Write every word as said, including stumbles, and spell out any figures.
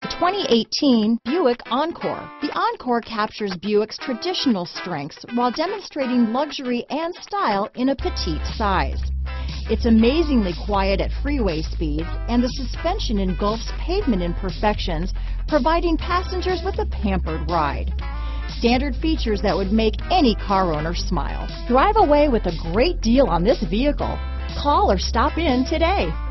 twenty eighteen Buick Encore. The Encore captures Buick's traditional strengths while demonstrating luxury and style in a petite size. It's amazingly quiet at freeway speeds, and the suspension engulfs pavement imperfections, providing passengers with a pampered ride. Standard features that would make any car owner smile. Drive away with a great deal on this vehicle. Call or stop in today.